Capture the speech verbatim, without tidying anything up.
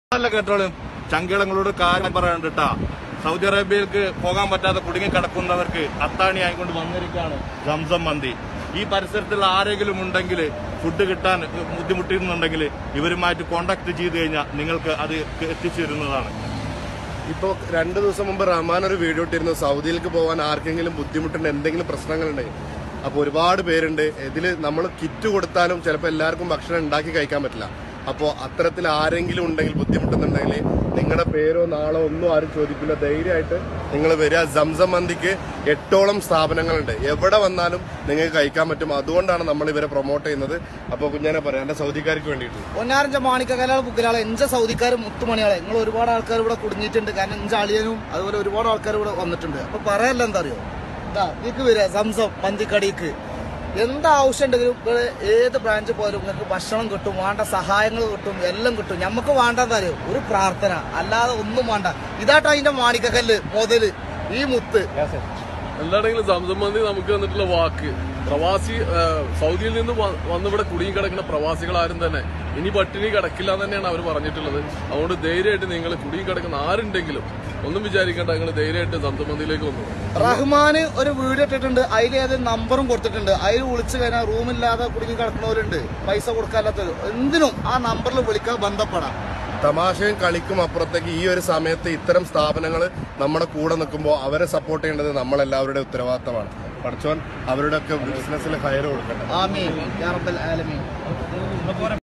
നല്ല കേട്ടോളും ചങ്കിളങ്ങളോട് കാര്യം പറയാണ്ടിട്ടാ സൗദി അറേബ്യയിലേക്ക് പോകാൻ പറ്റാതെ കുടുങ്ങി കിടക്കുന്നവർക്ക് അത്താണി ആയിക്കൊണ്ട് വന്നിരിക്കുകയാണ് സംസം മന്തി. ഈ പരിസരത്തുള്ള ആരെങ്കിലും ഉണ്ടെങ്കിൽ ഫുഡ് കിട്ടാൻ ബുദ്ധിമുട്ടുന്നുണ്ടെങ്കിൽ ഇവരുമായിട്ട് കോണ്ടാക്ട് ചെയ്ത് കഴിഞ്ഞാൽ നിങ്ങൾക്ക് അത് എത്തിച്ചു തരുന്നതാണ്. ഇപ്പോൾ രണ്ടു ദിവസം മുമ്പ് റഹ്മാൻ ഒരു വീഡിയോ ഇട്ടിരുന്നു, സൗദിയിലേക്ക് പോകാൻ ആർക്കെങ്കിലും ബുദ്ധിമുട്ടുണ്ട്, എന്തെങ്കിലും പ്രശ്നങ്ങളുണ്ടെങ്കിൽ. അപ്പോൾ ഒരുപാട് പേരുണ്ട്. ഇതിൽ നമ്മൾ കിറ്റ് കൊടുത്താലും ചിലപ്പോൾ എല്ലാവർക്കും ഭക്ഷണം ഉണ്ടാക്കി കഴിക്കാൻ പറ്റില്ല. അപ്പോൾ അത്തരത്തിൽ ആരെങ്കിലും ഉണ്ടെങ്കിൽ ബുദ്ധിമുട്ടുന്നുണ്ടെങ്കിൽ നിങ്ങളുടെ പേരോ നാളോ ഒന്നും ആരും ചോദിക്കില്ല, ധൈര്യമായിട്ട് നിങ്ങൾ വരിക. സംസം മന്തിക്ക് എട്ടോളം സ്ഥാപനങ്ങളുണ്ട്, എവിടെ വന്നാലും നിങ്ങൾക്ക് കഴിക്കാൻ പറ്റും. അതുകൊണ്ടാണ് നമ്മൾ ഇവരെ പ്രൊമോട്ട് ചെയ്യുന്നത്. അപ്പോൾ കുഞ്ഞാനെ പറയാം, എന്റെ സൗദിക്കാർക്ക് വേണ്ടിയിട്ട് പൊന്നാരഞ്ച മാണിക്കകലാൾ ബുക്കിലാളെ എഞ്ച സൗദിക്കാർ മുത്തുമണിയാളെ നിങ്ങൾ ഒരുപാട് ആൾക്കാർ ഇവിടെ കുടുങ്ങിയിട്ടുണ്ട്. കാരണം എഞ്ച അളിയനും അതുപോലെ ഒരുപാട് ആൾക്കാർ ഇവിടെ വന്നിട്ടുണ്ട്. അപ്പൊ പറയല്ല എന്താ അറിയോ, ഇതാ ഇതിക്ക് വരിക സംസം മന്തിക്കടിക്ക് എന്താവശ്യം ഉണ്ടെങ്കിലും ഏത് ബ്രാഞ്ച് പോയാലും നിങ്ങൾക്ക് ഭക്ഷണം കിട്ടും, വേണ്ട സഹായങ്ങൾ കിട്ടും, എല്ലാം കിട്ടും. നമുക്ക് വേണ്ടെന്ന് അറിയോ ഒരു പ്രാർത്ഥന, അല്ലാതെ ഒന്നും വേണ്ട. ഇതാട്ടോ അതിന്റെ മാണിക്കക്കല്ല് മുതല് ഈ മുത്ത്. എന്താണെങ്കിലും സംസം മന്തി നമുക്ക് വന്നിട്ടുള്ള വാക്ക് പ്രവാസി സൗദിയിൽ നിന്ന് വന്നിവിടെ കുടുങ്ങി കിടക്കുന്ന പ്രവാസികൾ ആരും തന്നെ ഇനി പട്ടിണി കിടക്കില്ല എന്ന് തന്നെയാണ് അവർ പറഞ്ഞിട്ടുള്ളത്. അതുകൊണ്ട് ധൈര്യമായിട്ട് നിങ്ങൾ കുടുങ്ങി കിടക്കുന്ന ആരുണ്ടെങ്കിലും ഒന്നും വിചാരിക്കേണ്ട, നിങ്ങൾ ധൈര്യമായിട്ട് സംസം മന്തിയിലേക്ക് വന്നു. റഹ്മാന് ഒരു വീഡിയോ ഇട്ടിട്ടുണ്ട്, അതിൽ ഏത് നമ്പറും കൊടുത്തിട്ടുണ്ട്. അതിൽ വിളിച്ചു കഴിഞ്ഞാൽ റൂമില്ലാതെ കുടുങ്ങി കിടക്കുന്നവരുണ്ട്, പൈസ കൊടുക്കാത്തവർ, എന്തിനും ആ നമ്പറിൽ വിളിക്കാൻ ബന്ധപ്പെടാം. തമാശയും കളിക്കും അപ്പുറത്തേക്ക് ഈ ഒരു സമയത്ത് ഇത്തരം സ്ഥാപനങ്ങൾ നമ്മുടെ കൂടെ നിൽക്കുമ്പോൾ അവരെ സപ്പോർട്ട് ചെയ്യേണ്ടത് നമ്മളെല്ലാവരുടെ ഉത്തരവാദിത്തമാണ്. പഠിച്ചോൻ അവരുടെ ഒക്കെ ബിസിനസ്സിൽ ഹയർ കൊടുക്കണം. ആമീൻ യാ റബ്ബൽ ആലമീൻ.